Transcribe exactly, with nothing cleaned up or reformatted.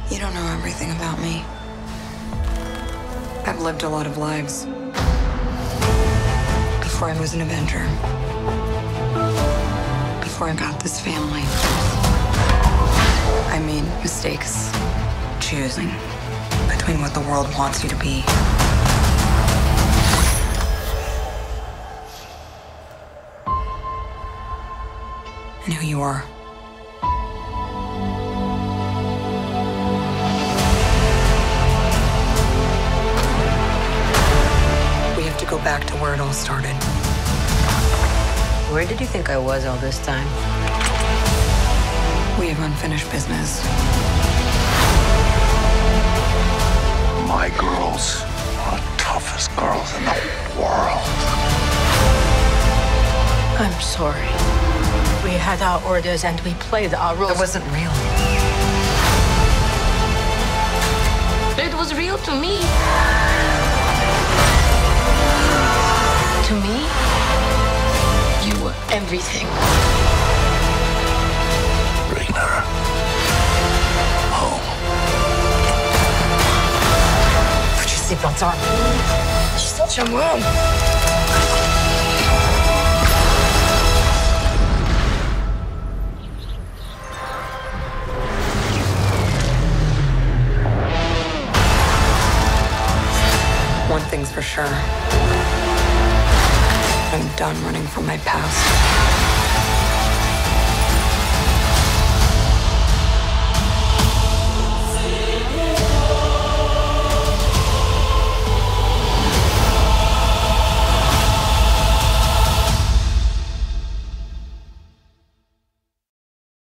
You don't know everything about me. I've lived a lot of lives. Before I was an Avenger. Before I got this family. I made mistakes. Choosing between what the world wants you to be. And who you are. We have to go back to where it all started. Where did you think I was all this time? We have unfinished business. My girls are the toughest girls in the world. I'm sorry. We had our orders and we played our roles. It wasn't real. It was real to me. To me, you were everything. Bring her home. Put your seatbelts on. She's such a mom. One thing's for sure. I'm done running from my past.